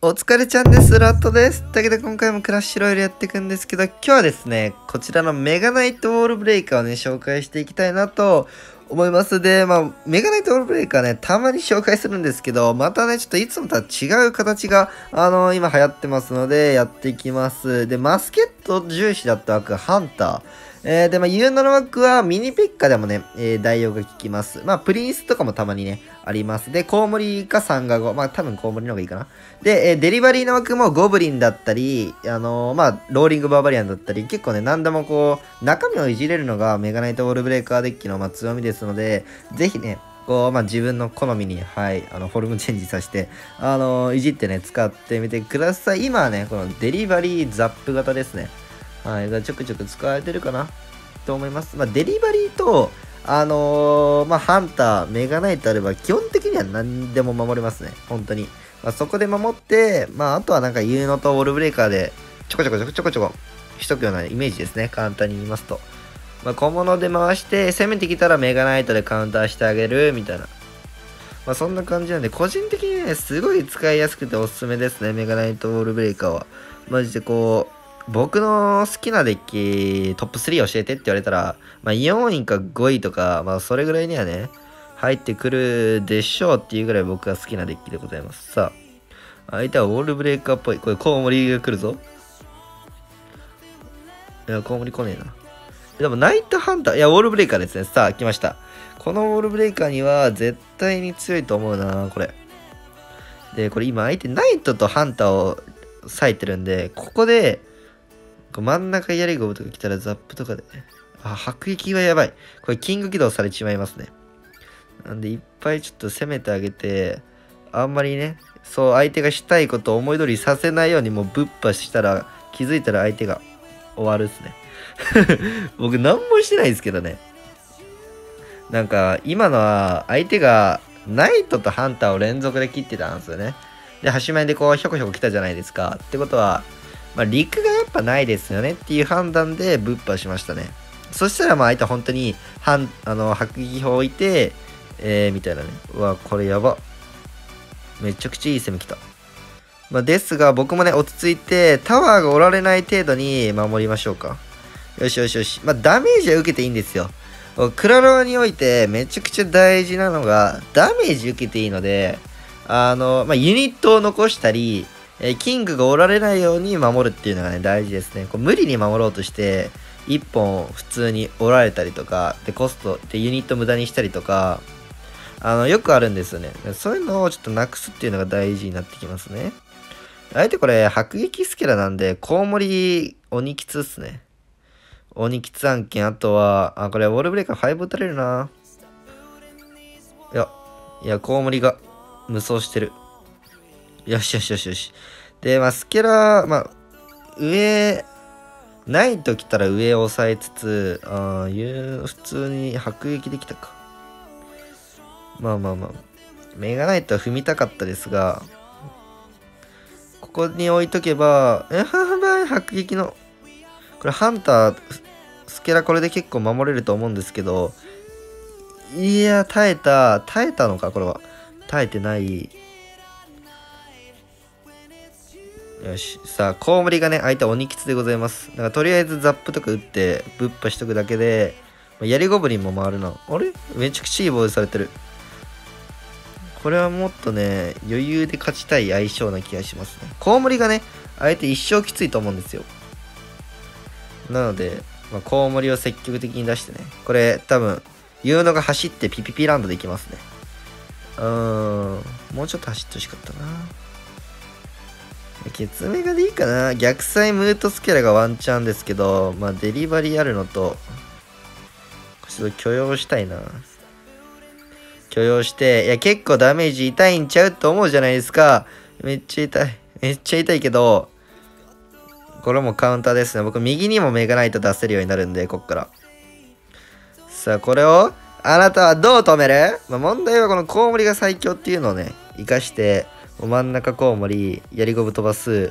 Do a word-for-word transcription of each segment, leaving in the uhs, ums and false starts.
お疲れちゃんです。ラットです。というわけで今回もクラッシュロイヤルやっていくんですけど、今日はですね、こちらのメガナイトウォールブレイカーをね、紹介していきたいなと思います。で、まあ、メガナイトウォールブレイカーね、たまに紹介するんですけど、またね、ちょっといつもとは違う形が、あのー、今流行ってますので、やっていきます。で、マスケット重視だった枠、ハンター。えー、で、まあ、ユーノの枠はミニペッカでもね、えー、代用が効きます。まあ、プリンスとかもたまにね、あります。で、コウモリかサンガゴ。まあ、多分コウモリの方がいいかな。で、えー、デリバリーの枠もゴブリンだったり、あのー、まあ、ローリングバーバリアンだったり、結構ね、何でもこう、中身をいじれるのがメガナイトウォールブレイカーデッキの、まあ、強みですので、ぜひね、こう、まあ、自分の好みに、はい、あの、フォルムチェンジさせて、あのー、いじってね、使ってみてください。今はね、このデリバリーザップ型ですね。はい、がちょくちょく使われてるかなと思います。まあ、デリバリーと、あのー、まあ、ハンター、メガナイトあれば、基本的には何でも守れますね。本当に。まあ、そこで守って、まあ、あとはなんかユーノとウォールブレイカーで、ちょこちょこちょこちょこちょこ、しとくようなイメージですね。簡単に言いますと。まあ、小物で回して、攻めてきたらメガナイトでカウンターしてあげる、みたいな。まあ、そんな感じなんで、個人的にね、すごい使いやすくておすすめですね。メガナイトウォールブレイカーは。マジでこう、僕の好きなデッキトップスリー教えてって言われたら、まあ、よんいかごいとか、まあ、それぐらいにはね、入ってくるでしょうっていうぐらい僕が好きなデッキでございます。さあ、相手はウォールブレイカーっぽい。これ、コウモリが来るぞ。いや、コウモリ来ねえな。でも、ナイトハンター、いや、ウォールブレイカーですね。さあ、来ました。このウォールブレイカーには絶対に強いと思うな、これ。で、これ今、相手ナイトとハンターを割いてるんで、ここで、真ん中やりゴブとか来たらザップとかで、あ、迫撃はやばい。これキング起動されちまいますね。なんでいっぱいちょっと攻めてあげて、あんまりね、そう相手がしたいことを思い通りさせないようにもうぶっ破したら、気づいたら相手が終わるっすね。僕何もしてないですけどね。なんか今のは相手がナイトとハンターを連続で切ってたんですよね。で、端前でこうひょこひょこ来たじゃないですか。ってことは、まあ、陸がやっぱないですよねっていう判断でブッパしましたね。そしたらまあ相手本当に反あの迫撃砲置いて、えー、みたいなね。うわ、これやば。めちゃくちゃいい攻め来た。まあ、ですが僕もね、落ち着いてタワーがおられない程度に守りましょうか。よしよしよし。まあダメージは受けていいんですよ。クラロワにおいてめちゃくちゃ大事なのがダメージ受けていいので、あの、まあ、ユニットを残したり、えー、キングがおられないように守るっていうのがね、大事ですね。こう無理に守ろうとして、いっぽん普通におられたりとか、で、コストでユニット無駄にしたりとか、あの、よくあるんですよね。そういうのをちょっとなくすっていうのが大事になってきますね。相手これ、迫撃スケラなんで、コウモリ、鬼キツっすね。鬼キツ案件、あとは、あ、これ、ウォールブレイカーご打たれるな。いや、いや、コウモリが無双してる。よしよしよしよし。で、まあ、スケラ、まあ、上、ないときたら上を押さえつつ、あー、普通に迫撃できたか。まあまあまあ。メガナイトは踏みたかったですが、ここに置いとけば、えはばい、迫撃の。これ、ハンター、スケラこれで結構守れると思うんですけど、いや、耐えた、耐えたのか、これは。耐えてない。よし。さあ、コウモリがね、相手は鬼キツでございます。だからとりあえずザップとか打って、ぶっ破しとくだけで、ヤリゴブリンも回るな。あれめちゃくちゃいいボールされてる。これはもっとね、余裕で勝ちたい相性な気がしますね。コウモリがね、相手一生きついと思うんですよ。なので、まあ、コウモリを積極的に出してね。これ、多分、ユーノが走ってピピピランドでいきますね。うーん。もうちょっと走ってほしかったな。ケツメガでいいかな。逆サイムートスケラがワンチャンですけど、まあデリバリーあるのと、ちょっと許容したいな。許容して、いや結構ダメージ痛いんちゃうと思うじゃないですか。めっちゃ痛い。めっちゃ痛いけど、これもカウンターですね。僕右にもメガナイト出せるようになるんで、こっから。さあ、これを、あなたはどう止める？まあ、問題はこのコウモリが最強っていうのをね、活かして、真ん中コウモリ、やりゴブ飛ばす。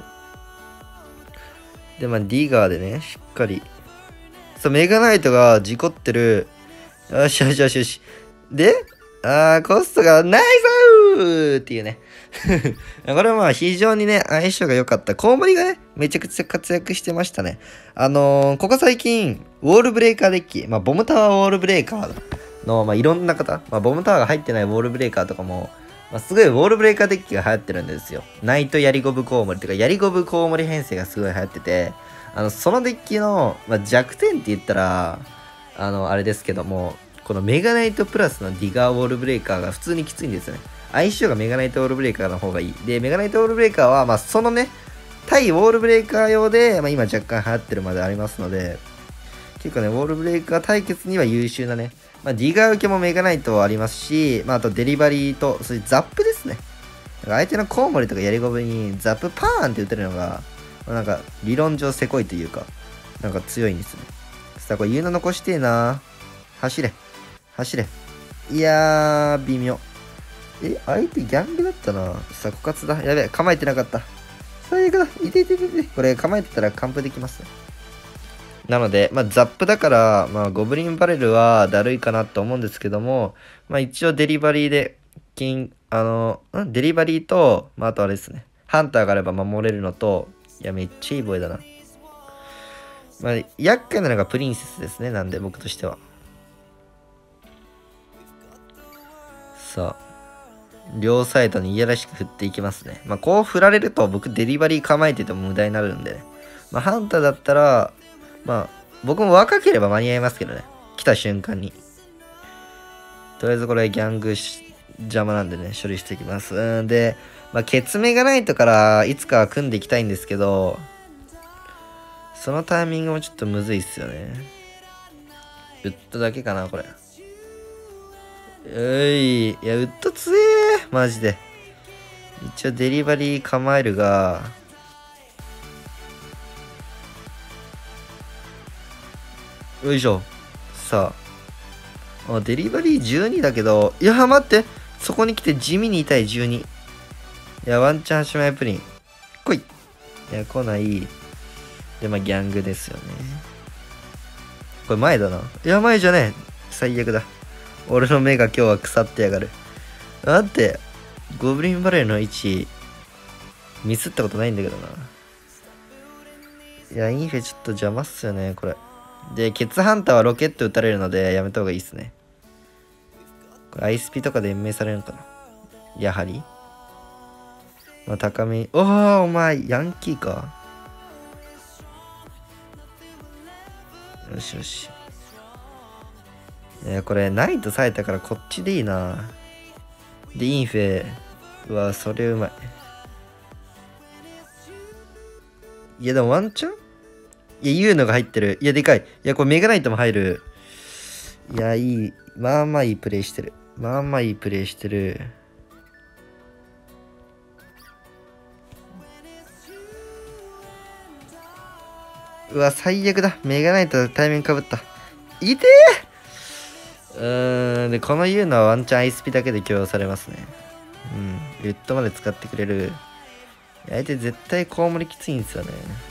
で、まあ、ディガーでね、しっかり。そう、メガナイトが事故ってる。よしよしよしよし。で、あー、コストがナイスーっていうね。 これはまあ非常にね、相性が良かった。コウモリがね、めちゃくちゃ活躍してましたね。あのー、ここ最近、ウォールブレーカーデッキ、まあ、ボムタワーウォールブレーカーの、まあ、いろんな方、まあ、ボムタワーが入ってないウォールブレーカーとかも、まあ、すごいウォールブレーカーデッキが流行ってるんですよ。ナイトヤリゴブコウモリとか、ヤリゴブコウモリ編成がすごい流行ってて、あの、そのデッキの、まあ、弱点って言ったら、あの、あれですけども、このメガナイトプラスのディガーウォールブレーカーが普通にきついんですよね。相性がメガナイトウォールブレーカーの方がいい。で、メガナイトウォールブレーカーは、まあ、そのね、対ウォールブレーカー用で、まあ、今若干流行ってるまでありますので、結構ね、ウォールブレーカー対決には優秀なね、まあ、ディガー受けもメガナイトありますし、まあ、あとデリバリーと、そういうザップですね。相手のコウモリとかヤリゴブにザップパーンって打てるのが、まあ、なんか理論上せこいというか、なんか強いんですね。さあ、これユーナ残してえな。走れ。走れ。いやー、微妙。え、相手ギャングだったな。さあ、枯渇だ。やべえ、構えてなかった。最悪だ。いていていていて。これ構えてたら完封できます。なので、まあ、ザップだから、まあ、ゴブリンバレルはだるいかなと思うんですけども、まあ、一応デリバリーで、金、あの、んデリバリーと、まあ、あとあれですね。ハンターがあれば守れるのと、いや、めっちゃいいボイだな。まあ、厄介なのがプリンセスですね。なんで、僕としては。さあ。両サイドにいやらしく振っていきますね。まあ、こう振られると僕デリバリー構えてても無駄になるんでね。まあ、ハンターだったら、まあ、僕も若ければ間に合いますけどね。来た瞬間に。とりあえずこれギャング邪魔なんでね、処理していきます。うんで、まあ、ケツメがないとからいつかは組んでいきたいんですけど、そのタイミングもちょっとむずいっすよね。ウッドだけかな、これ。うい、いや、ウッド強えマジで。一応デリバリー構えるが、よいしょ。さあ。あ、デリバリーじゅうにだけど、いや、待って。そこに来て地味に痛いじゅうに。いや、ワンチャンシュマイプリン。来い。いや、来ない。で、まあ、ギャングですよね。これ前だな。いや、前じゃねえ。最悪だ。俺の目が今日は腐ってやがる。待って。ゴブリンバレーの位置、ミスったことないんだけどな。いや、インフェちょっと邪魔っすよね、これ。で、ケツハンターはロケット撃たれるのでやめた方がいいっすね。これアイスピとかで延命されるのかな、やはり。まあ、高め。おー、お前、ヤンキーか。よしよし。いや、これ、ナイト冴えたからこっちでいいな。で、インフェ。うわ、それうまい。いや、でもワンチャンいや、ユーノが入ってる。いや、でかい。いや、これメガナイトも入る。いや、いい。まあまあいいプレイしてる。まあまあいいプレイしてる。うわ、最悪だ。メガナイトタイミングかぶった。いてーうーん。で、このユーノはワンチャンアイスピだけで許容されますね。うん。ウッドまで使ってくれる。相手絶対コウモリきついんですよね。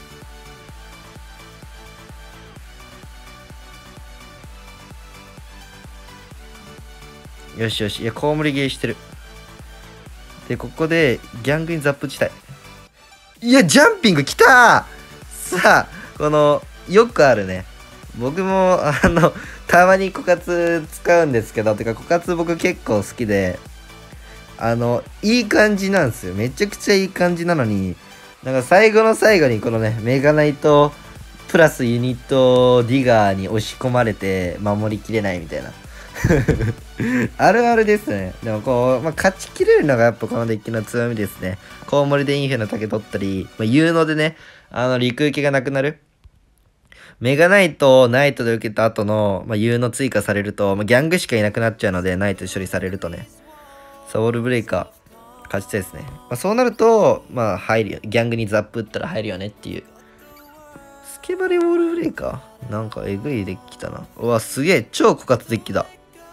よしよし。いや、コウモリゲーしてる。で、ここでギャングにザップ打ちたい。いや、ジャンピングきたーさあ、この、よくあるね。僕も、あの、たまに枯渇使うんですけど、てか枯渇僕結構好きで、あの、いい感じなんですよ。めちゃくちゃいい感じなのに、なんか最後の最後にこのね、メガナイトプラスユニットディガーに押し込まれて守りきれないみたいな。あるあるですね。でもこう、まあ、勝ちきれるのがやっぱこのデッキの強みですね。コウモリでインフェの竹取ったり、まあ、有能でね、あの、陸受けがなくなる。メガナイトをナイトで受けた後の、まあ、有能追加されると、まあ、ギャングしかいなくなっちゃうので、ナイト処理されるとね。さあ、ウォールブレイカー、勝ちたいですね。まあ、そうなると、まあ、入るよ。ギャングにザップ打ったら入るよねっていう。スケバレウォールブレイカーなんかえぐいデッキだな。うわ、すげえ。超枯渇デッキだ。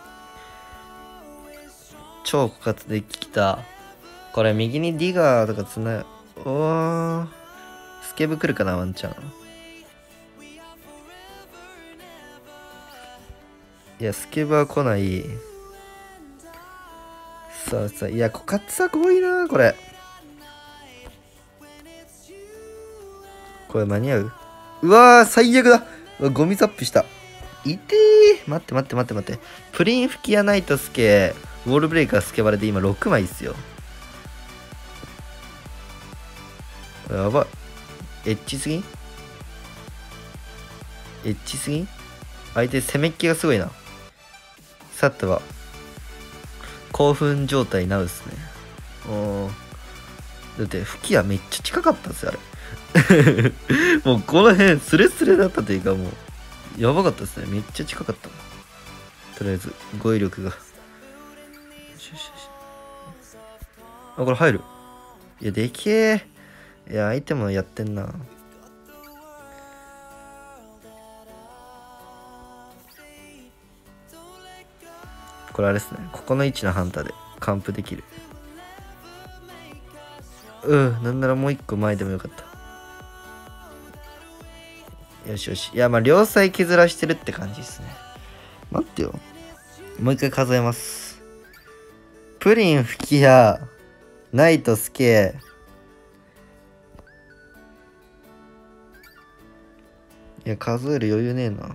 超枯渇デッキきた。これ右にディガーとかつな、おー。スケブ来るかな、ワンチャン。いや、スケブは来ない。 そうそう。いや、枯渇は多いな、これ。これ間に合う？うわー、最悪だ。うわ、ゴミザップした。いてー。待って待って待って待って。プリン吹き矢ナイトスケ、ウォールブレイカースケバレで今ろくまいっすよ。やばい。エッチすぎん？エッチすぎん？相手攻めっ気がすごいな。さては、興奮状態なうっすね。おー。だって、吹き矢めっちゃ近かったっすよ、あれ。もうこの辺スレスレだったというか、もうやばかったですね。めっちゃ近かった。とりあえず語彙力が。あ、これ入る。いや、でけえ。いや、相手もやってんな。これあれですね。ここの位置のハンターで完封できる。うん、なんならもう一個前でもよかった。よしよし。いや、まあ、両サイ削らしてるって感じですね。待ってよ。もう一回数えます。プリン吹き矢、ナイトスケ、いや、数える余裕ねえな。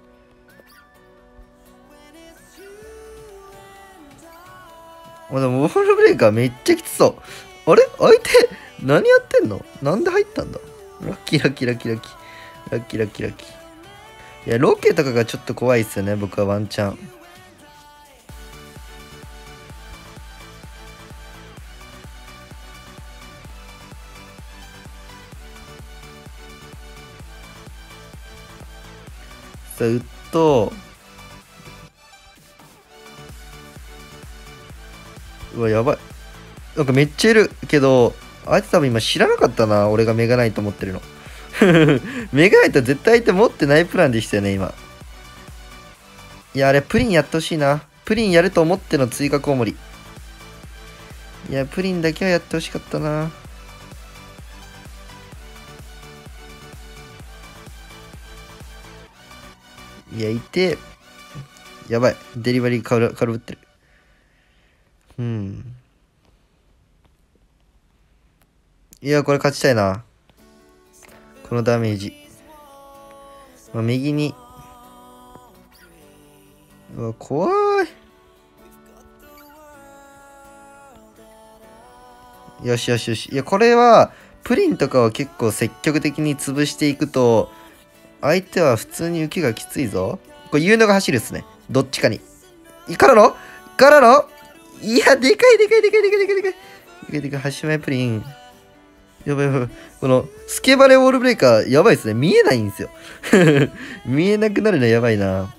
あ、でも、ウォールブレイカーめっちゃきつそう。あれ相手、何やってんの？なんで入ったんだ？ラッキーラッキーラッキーラッキー。ラッキーラッキーラッキー。いや、ロケとかがちょっと怖いっすよね、僕はワンチャン。さあ、ウッド。うわ、やばい。なんかめっちゃいるけど、あいつ多分今知らなかったな、俺がメガナイト持ってるの。メガナイト絶対相手持ってないプランでしたよね、今。いや、あれ、プリンやってほしいな。プリンやると思っての追加コウモリ。いや、プリンだけはやってほしかったな。いや、いて。やばい。デリバリー軽ぶってる。うん。いや、これ勝ちたいな。このダメージ。まあ、右に。うわ、怖い。よしよしよし。いや、これは、プリンとかを結構積極的に潰していくと、相手は普通に雪がきついぞ。これ、言うのが走るっすね。どっちかに。からのからのいや、でかいでかいでかいでかいでかいでかい。でかいでかい、端前プリン。やばいやばい。この、スケバレウォールブレイカー、やばいっすね。見えないんですよ。見えなくなるのやばいな。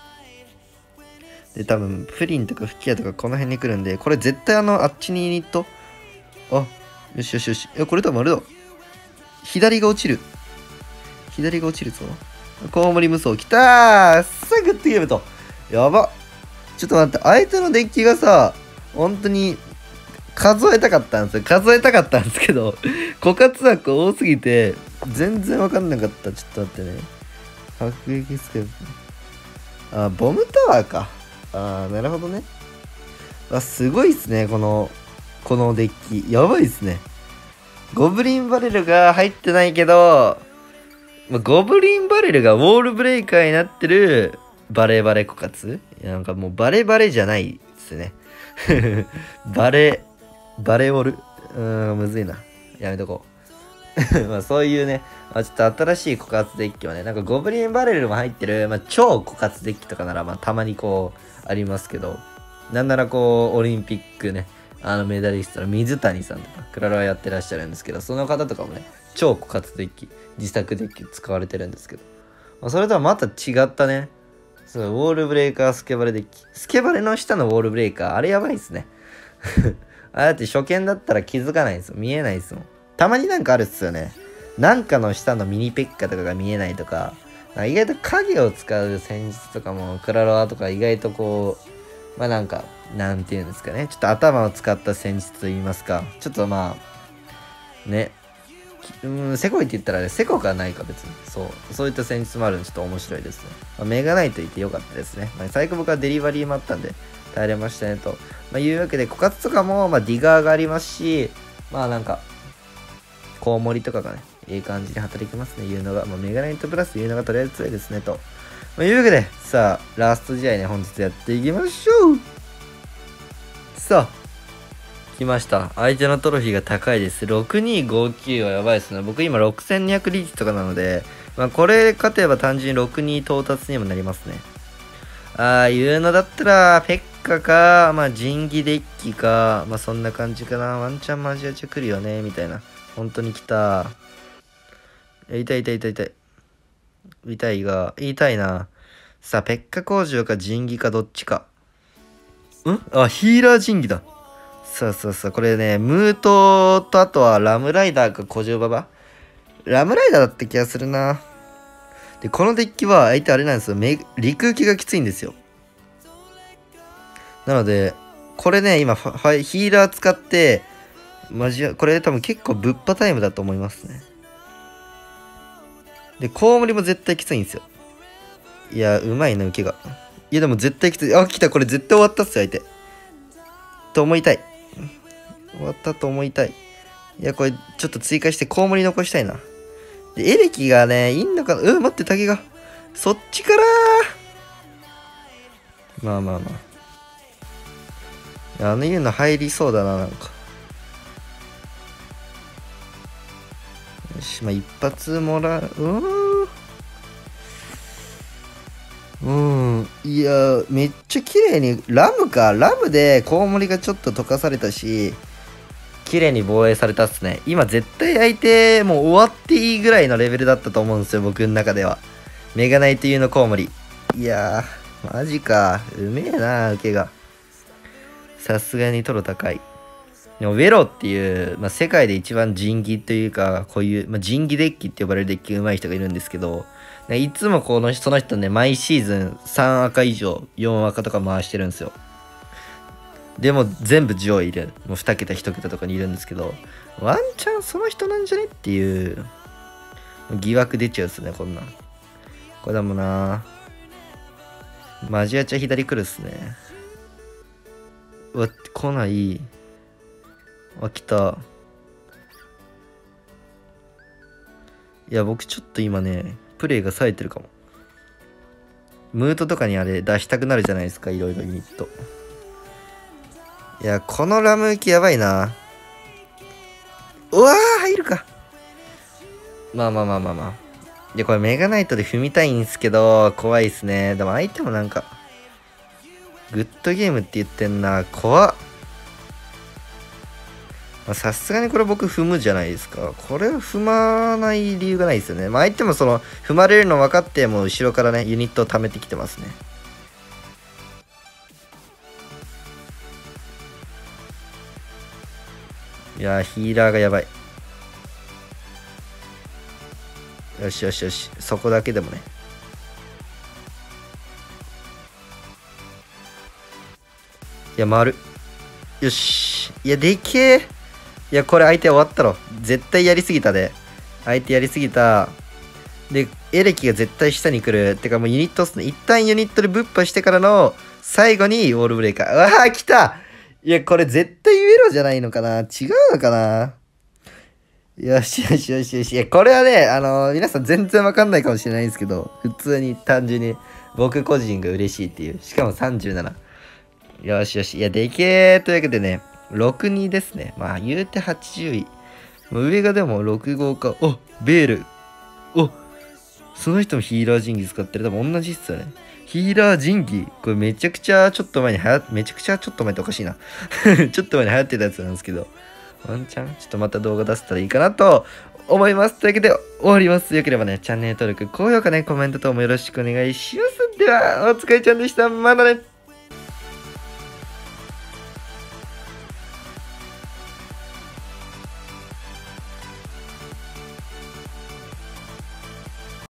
で、多分、プリンとか吹き矢とかこの辺に来るんで、これ絶対あの、あっちにユニット。あ、よしよしよし。いや、これ多分あれだ。左が落ちる。左が落ちるぞ。コウモリ無双。きたーさあ、グッドゲームと。やば。ちょっと待って、相手のデッキがさ、本当に、数えたかったんですよ。数えたかったんですけど、枯渇枠多すぎて、全然わかんなかった。ちょっと待ってね。迫撃スケープ。あ、ボムタワーか。あー、なるほどね。あ、すごいっすね、この、このデッキ。やばいっすね。ゴブリンバレルが入ってないけど、ゴブリンバレルがウォールブレイカーになってるバレバレ枯渇？いや、なんかもうバレバレじゃないっすね。バレ、バレオル。うーん、むずいな。やめとこう。まあそういうね、まあ、ちょっと新しい枯渇デッキはね、なんかゴブリンバレルも入ってる、まあ、超枯渇デッキとかなら、まあたまにこう、ありますけど、なんならこう、オリンピックね、あのメダリストの水谷さんとか、クラロワやってらっしゃるんですけど、その方とかもね、超枯渇デッキ、自作デッキ使われてるんですけど、まあ、それとはまた違ったね、そう、ウォールブレイカースケバレデッキ。スケバレの下のウォールブレイカー、あれやばいっすね。あれだって初見だったら気づかないんですよ。見えないですもん。たまになんかあるっすよね。なんかの下のミニペッカとかが見えないとか、か意外と影を使う戦術とかも、クラロワとか意外とこう、まあなんか、なんていうんですかね。ちょっと頭を使った戦術と言いますか。ちょっとまあ、ね。うん、セコいって言ったらね、セコくはないか別に。そう。そういった戦術もあるんでちょっと面白いですね。まあ、メガナイトいてよかったですね。まあ、最後僕はデリバリーもあったんで、 耐えれましたねと。まあ、いうわけで、枯渇とかも、まあ、ディガーがありますし、まあなんか、コウモリとかがね、いい感じに働きますね、いうのが。まあ、メガナイトプラスいうのがとりあえず強いですねと。まあ、いうわけで、さあ、ラスト試合ね、本日やっていきましょう。さあ、来ました。相手のトロフィーが高いです。ろくにごきゅうはやばいですね。僕今ろくせんにひゃくリーチとかなので、まあこれ勝てば単純にろくに到達にもなりますね。ああいうのだったら、ペッカか、まあ神器デッキか、まあそんな感じかな。ワンチャンマジアチャ来るよね、みたいな。本当に来た。痛い痛い痛い痛い。痛いが、痛いな。さあ、ペッカ工場か神器かどっちか。んあ、ヒーラー神器だ。さあさあさあ、これね、ムートとあとはラムライダーか古城ババ。ラムライダーだった気がするな。で、このデッキは相手あれなんですよ。陸行きがきついんですよ。なので、これね、今、ヒーラー使って、マジこれ多分結構ぶっぱタイムだと思いますね。で、コウモリも絶対きついんですよ。いや、うまいな、受けが。いや、でも絶対きつい。あ、来た、これ絶対終わったっすよ、相手。と思いたい。終わったと思いたい。いや、これちょっと追加してコウモリ残したいな。で、エレキがね、いいんだかな。うん、待って、竹が。そっちからー。まあまあまあ。あのいうの入りそうだな、なんか。よし、まあ一発もらう。うーん。うん。いや、めっちゃ綺麗に、ラムか。ラムでコウモリがちょっと溶かされたし、綺麗に防衛されたっすね。今絶対相手もう終わっていいぐらいのレベルだったと思うんですよ、僕の中では。メガナイト級のコウモリ。いやー、マジか。うめえな、受けが。さすがにトロ高い。でも、ウェロっていう、まあ、世界で一番神器というか、こういう、まあ、神器デッキって呼ばれるデッキが上手い人がいるんですけど、いつもこのその人ね、毎シーズンさん赤以上、よん赤とか回してるんですよ。でも全部上位いる。もうに桁いち桁とかにいるんですけど、ワンチャンその人なんじゃねっていう疑惑出ちゃうっすね、こんなん。これでもなマジアチャ左来るっすね。うわ、来ない。あ、来た。いや、僕ちょっと今ね、プレイが冴えてるかも。ムートとかにあれ出したくなるじゃないですか、いろいろユニット。いや、このラム行きやばいな。うわー、入るか。まあまあまあまあまあ。で、これメガナイトで踏みたいんすけど、怖いっすね。でも相手もなんか、グッドゲームって言ってんな。怖っ。さすがにこれ僕踏むじゃないですか。これを踏まない理由がないですよね。まあ相手もその、踏まれるの分かって、もう後ろからね、ユニットを貯めてきてますね。いやー、ヒーラーがやばい。よしよしよし。そこだけでもね。いや、回る。よし。いや、でけえ。いや、これ相手終わったろ。絶対やりすぎたで。相手やりすぎた。で、エレキが絶対下に来る。てかもうユニットっすね。一旦ユニットでぶっ破してからの最後にウォールブレイカー。うわー、来た。いや、これ絶対ウェロじゃないのかな。違うのかな。よしよしよしよし。いや、これはね、あのー、皆さん全然わかんないかもしれないんですけど、普通に単純に僕個人が嬉しいっていう。しかもさんじゅうなな。よしよし。いや、でけー。というわけでね、ろくにですね。まあ、言うてはちじゅうい。上がでもろく号か。お、ベール。お、その人もヒーラー神器使ってる。多分同じっすよね。ヒーラー神器。これめちゃくちゃちょっと前に流行っ、めちゃくちゃちょっと前っておかしいな。ちょっと前に流行ってたやつなんですけど。ワンチャンちょっとまた動画出せたらいいかなと思います。というわけで終わります。よければね、チャンネル登録、高評価ね、コメント等もよろしくお願いします。では、お疲れちゃんでした。またね。